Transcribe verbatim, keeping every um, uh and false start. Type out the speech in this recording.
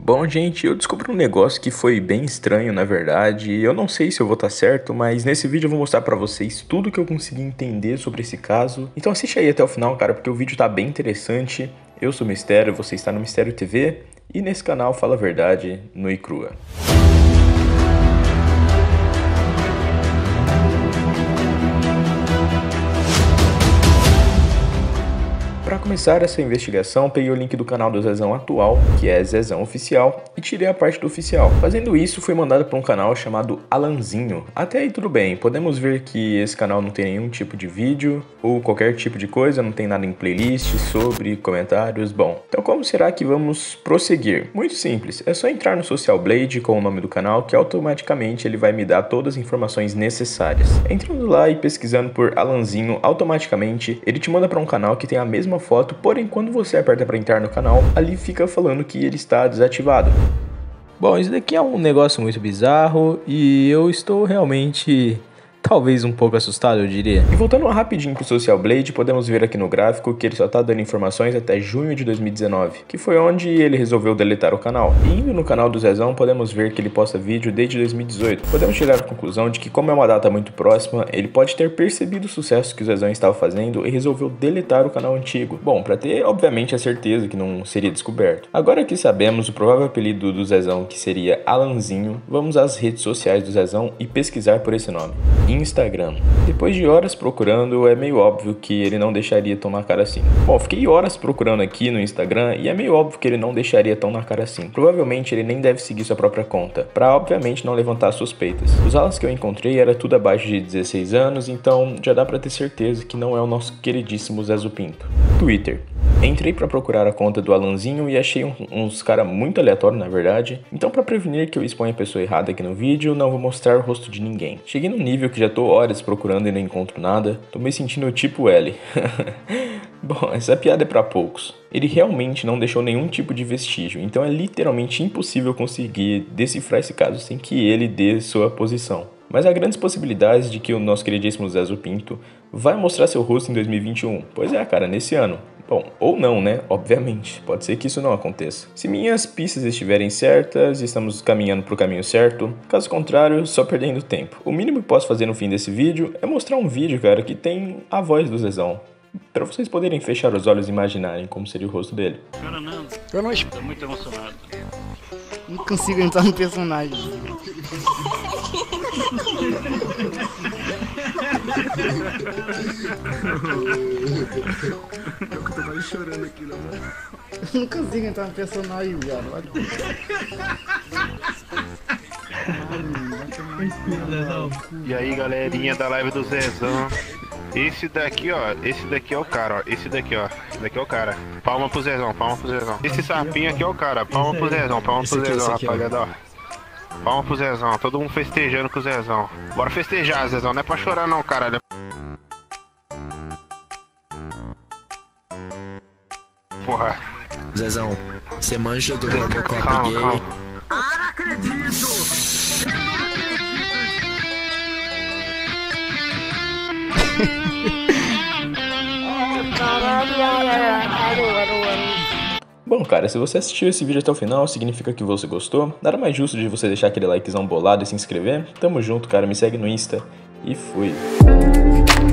Bom, gente, eu descobri um negócio que foi bem estranho, na verdade. Eu não sei se eu vou estar certo, mas nesse vídeo eu vou mostrar pra vocês tudo que eu consegui entender sobre esse caso. Então assiste aí até o final, cara, porque o vídeo tá bem interessante. Eu sou o Mistério, você está no Mistério T V e nesse canal Fala a Verdade nua e crua. Para começar essa investigação, peguei o link do canal do Zezão atual, que é Zezão Oficial, e tirei a parte do oficial. Fazendo isso, fui mandado para um canal chamado Alanzinho. Até aí tudo bem, podemos ver que esse canal não tem nenhum tipo de vídeo, ou qualquer tipo de coisa, não tem nada em playlist, sobre, comentários, bom. Então como será que vamos prosseguir? Muito simples, é só entrar no Social Blade com o nome do canal, que automaticamente ele vai me dar todas as informações necessárias. Entrando lá e pesquisando por Alanzinho, automaticamente ele te manda para um canal que tem a mesma foto, porém quando você aperta para entrar no canal, ali fica falando que ele está desativado. Bom, isso daqui é um negócio muito bizarro e eu estou realmente... talvez um pouco assustado, eu diria. E voltando rapidinho pro Social Blade, podemos ver aqui no gráfico que ele só tá dando informações até junho de dois mil e dezenove, que foi onde ele resolveu deletar o canal. E indo no canal do Zezão, podemos ver que ele posta vídeo desde dois mil e dezoito. Podemos chegar à conclusão de que, como é uma data muito próxima, ele pode ter percebido o sucesso que o Zezão estava fazendo e resolveu deletar o canal antigo. Bom, pra ter, obviamente, a certeza que não seria descoberto. Agora que sabemos o provável apelido do Zezão, que seria Alanzinho, vamos às redes sociais do Zezão e pesquisar por esse nome. Instagram. Depois de horas procurando, é meio óbvio que ele não deixaria tão na cara assim. Bom, fiquei horas procurando aqui no Instagram e é meio óbvio que ele não deixaria tão na cara assim. Provavelmente ele nem deve seguir sua própria conta, pra obviamente não levantar suspeitas. Os alas que eu encontrei era tudo abaixo de dezesseis anos, então já dá pra ter certeza que não é o nosso queridíssimo Zezo Pinto. Twitter. Entrei pra procurar a conta do Alanzinho e achei um, uns cara muito aleatório, na verdade. Então, pra prevenir que eu exponha a pessoa errada aqui no vídeo, não vou mostrar o rosto de ninguém. Cheguei num nível que já tô horas procurando e não encontro nada. Tô me sentindo tipo L. Bom, essa piada é pra poucos. Ele realmente não deixou nenhum tipo de vestígio, então é literalmente impossível conseguir decifrar esse caso sem que ele dê sua posição. Mas há grandes possibilidades de que o nosso queridíssimo Zezo Pinto vai mostrar seu rosto em dois mil e vinte e um. Pois é, cara, nesse ano. Bom, ou não, né? Obviamente. Pode ser que isso não aconteça. Se minhas pistas estiverem certas, estamos caminhando para o caminho certo. Caso contrário, só perdendo tempo. O mínimo que posso fazer no fim desse vídeo é mostrar um vídeo, cara, que tem a voz do Zezão. Para vocês poderem fechar os olhos e imaginarem como seria o rosto dele. Cara, não. Eu não Tô muito emocionado. Não consigo entrar no personagem. Eu tô quase chorando aqui, não. Eu não consigo entrar no personagem, viado. E aí, galerinha da live do Zezão. Esse daqui, ó, esse daqui é o cara, ó. Esse daqui, ó. Esse daqui é o cara. Palma pro Zezão, palma pro Zezão. Esse sapinho aqui é o cara. Palma pro Zezão, palma pro Zezão, rapaziada, ó. Palma pro Zezão, todo mundo festejando com o Zezão. Bora festejar, Zezão, não é pra chorar não, caralho. Porra. Zezão, você manja do Robocop gay? Calma, calma. Ah, não acredito! Bom, cara, se você assistiu esse vídeo até o final, significa que você gostou. Nada mais justo de você deixar aquele likezão bolado e se inscrever. Tamo junto, cara, me segue no Insta e fui.